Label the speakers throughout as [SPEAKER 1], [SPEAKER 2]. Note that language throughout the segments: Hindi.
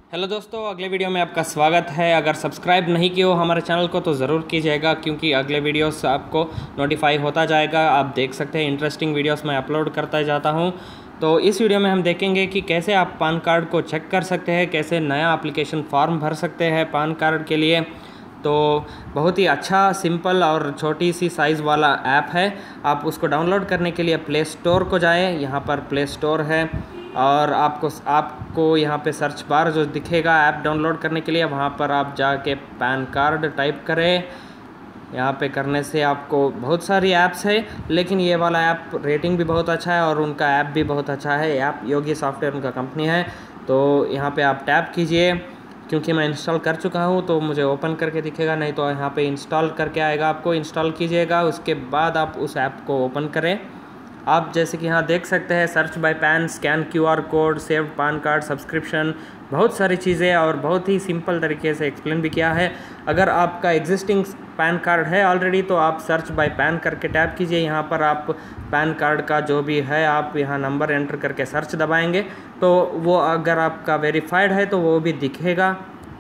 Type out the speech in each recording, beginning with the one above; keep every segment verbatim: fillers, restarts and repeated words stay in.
[SPEAKER 1] हेलो दोस्तों, अगले वीडियो में आपका स्वागत है। अगर सब्सक्राइब नहीं किए हो हमारे चैनल को तो ज़रूर कीजिएगा, क्योंकि अगले वीडियोस आपको नोटिफाई होता जाएगा। आप देख सकते हैं इंटरेस्टिंग वीडियोस मैं अपलोड करता जाता हूं। तो इस वीडियो में हम देखेंगे कि कैसे आप पान कार्ड को चेक कर सकते हैं, कैसे नया एप्लीकेशन फॉर्म भर सकते हैं पान कार्ड के लिए। तो बहुत ही अच्छा, सिंपल और छोटी सी साइज़ वाला ऐप है। आप उसको डाउनलोड करने के लिए प्ले स्टोर को जाएँ। यहाँ पर प्ले स्टोर है और आपको आपको यहाँ पे सर्च बार जो दिखेगा ऐप डाउनलोड करने के लिए, वहाँ पर आप जाके पैन कार्ड टाइप करें। यहाँ पे करने से आपको बहुत सारी ऐप्स है, लेकिन ये वाला ऐप रेटिंग भी बहुत अच्छा है और उनका ऐप भी बहुत अच्छा है। ऐप योगी सॉफ्टवेयर उनका कंपनी है। तो यहाँ पे आप टैप कीजिए। क्योंकि मैं इंस्टॉल कर चुका हूँ तो मुझे ओपन करके दिखेगा, नहीं तो यहाँ पे इंस्टॉल करके आएगा। आपको इंस्टॉल कीजिएगा, उसके बाद आप उस ऐप को ओपन करें। आप जैसे कि यहाँ देख सकते हैं, search by PAN, scan QR code, save PAN card, subscription, बहुत सारी चीज़ें और बहुत ही सिंपल तरीके से एक्सप्लेन भी किया है। अगर आपका एग्जिस्टिंग पैन कार्ड है ऑलरेडी तो आप सर्च बाय पैन करके टैप कीजिए। यहाँ पर आप पैन कार्ड का जो भी है आप यहाँ नंबर एंटर करके सर्च दबाएंगे तो वो अगर आपका वेरीफाइड है तो वो भी दिखेगा।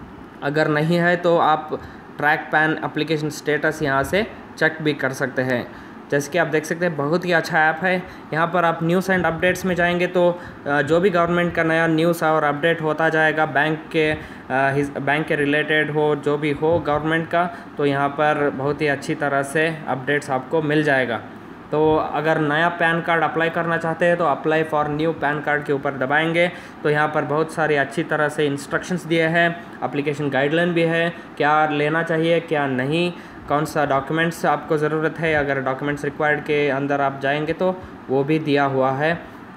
[SPEAKER 1] अगर नहीं है तो आप ट्रैक पैन एप्लीकेशन स्टेटस यहाँ से चेक भी कर सकते हैं। जैसे कि आप देख सकते हैं, बहुत ही अच्छा ऐप है। यहाँ पर आप न्यूज़ एंड अपडेट्स में जाएंगे तो जो भी गवर्नमेंट का नया न्यूज़ और अपडेट होता जाएगा, बैंक के बैंक के रिलेटेड हो, जो भी हो गवर्नमेंट का, तो यहाँ पर बहुत ही अच्छी तरह से अपडेट्स आपको मिल जाएगा। तो अगर नया पैन कार्ड अप्लाई करना चाहते हैं तो apply for new PAN card के ऊपर दबाएंगे तो यहाँ पर बहुत सारी अच्छी तरह से इंस्ट्रक्शंस दिए हैं। एप्लीकेशन गाइडलाइन भी है, क्या लेना चाहिए क्या नहीं, कौन सा डॉक्यूमेंट्स आपको ज़रूरत है। अगर डॉक्यूमेंट्स रिक्वायर्ड के अंदर आप जाएंगे तो वो भी दिया हुआ है।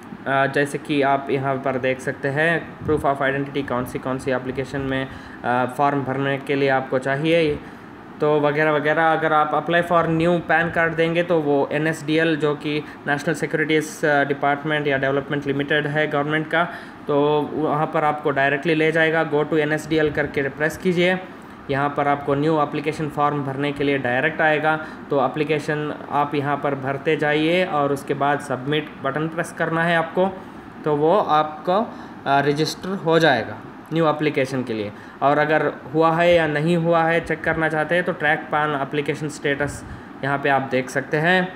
[SPEAKER 1] जैसे कि आप यहाँ पर देख सकते हैं, प्रूफ ऑफ आइडेंटिटी कौन सी कौन सी एप्लीकेशन में फॉर्म भरने के लिए आपको चाहिए, तो वगैरह वगैरह। अगर आप apply for new PAN card देंगे तो वो एन एस डी एल, जो कि नेशनल सिक्योरिटीज़ डिपार्टमेंट या डेवलपमेंट लिमिटेड है गवर्नमेंट का, तो वहाँ पर आपको डायरेक्टली ले जाएगा। Go to N S D L करके प्रेस कीजिए। यहाँ पर आपको न्यू एप्लीकेशन फॉर्म भरने के लिए डायरेक्ट आएगा। तो एप्लीकेशन आप यहाँ पर भरते जाइए और उसके बाद सबमिट बटन प्रेस करना है आपको, तो वो आपको रजिस्टर हो जाएगा न्यू एप्लीकेशन के लिए। और अगर हुआ है या नहीं हुआ है चेक करना चाहते हैं तो ट्रैक पैन एप्लीकेशन स्टेटस यहाँ पे आप देख सकते हैं।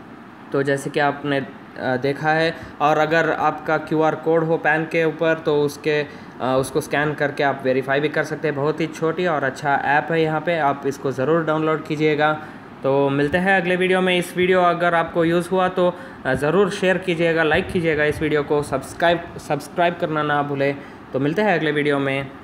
[SPEAKER 1] तो जैसे कि आपने देखा है, और अगर आपका क्यूआर कोड हो पैन के ऊपर तो उसके उसको स्कैन करके आप वेरीफाई भी कर सकते हैं। बहुत ही छोटी और अच्छा ऐप है यहाँ पे, आप इसको ज़रूर डाउनलोड कीजिएगा। तो मिलते हैं अगले वीडियो में। इस वीडियो अगर आपको यूज़ हुआ तो ज़रूर शेयर कीजिएगा, लाइक कीजिएगा इस वीडियो को, सब्सक्राइब सब्सक्राइब करना ना भूलें। तो मिलते हैं अगले वीडियो में।